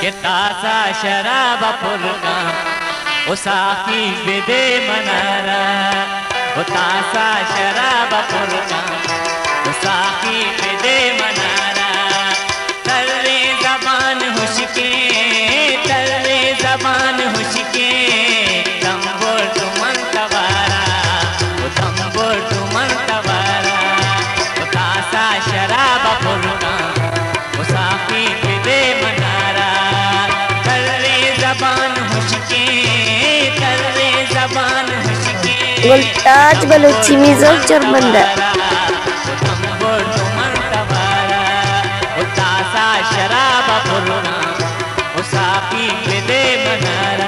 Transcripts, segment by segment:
तासा शराब फुरका ओ साकी बेदे मनारा ओ तासा शराब फुरका ओ साकी बेदे मनारा तर्रे जबान हुशके तर्रे जबान हुशके तंबोर तुमन तवारा ओ तंबोर तुमन तवारा ओ तासा शराब फुरका ओ साकी बेदे मनारा जबान हुशके तर्रे जबान हुशके गुलताज बलूची म्यूजिक चरबंदा तंबोर तुमन तवारा ओ तासा शराब फुरका ओ साकी बेदे मनारा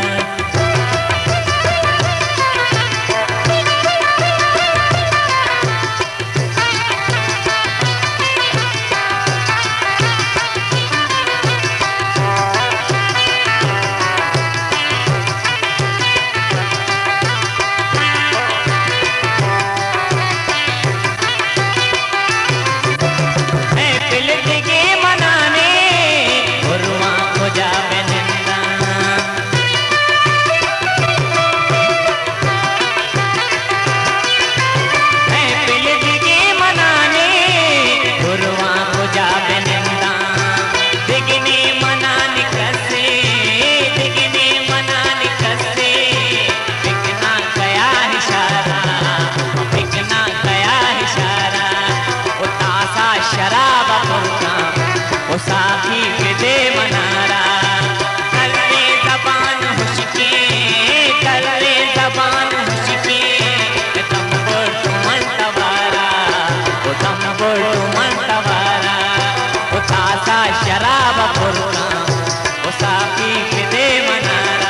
साकी बेदे मनारा तर्रे जबान हुशके तर्रे जबान हुशके तंबोर तुमन तवारा ओ तंबोर तुमन तवारा ओ तासा शराब फुरका ओ साकी बेदे मनारा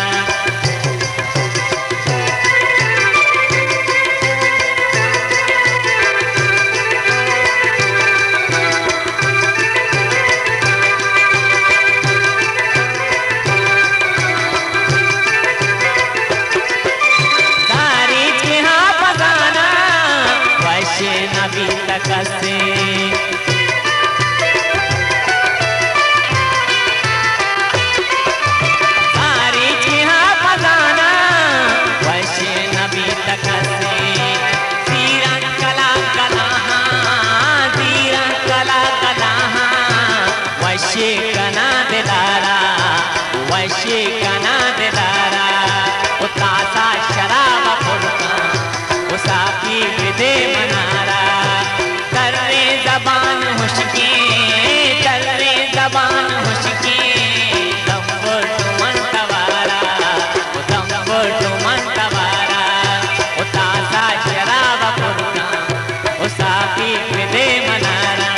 नबी तकसे सारी जिहा बजाना वैसे नबी तकसे तीरा कला कलाहा तीरा कला कलाहा वैसे कना दिलारा वैसे कना दिलारा ओ तासा शराब फुरका ओ साकी बेदे मनारा तर्रे जबान हुशके तर्रे जबान हुशके तंबोर तुमन तवारा ओ तंबोर तुमन तवारा ओ तासा शराब फुरका ओ साकी बेदे मनारा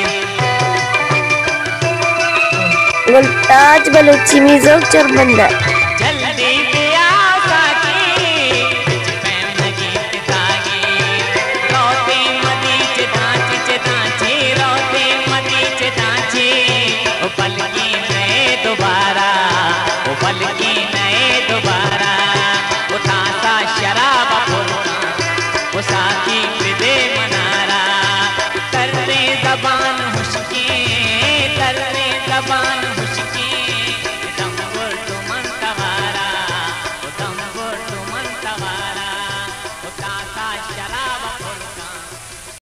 गुलताज बलूची म्यूजिक चरबंदा।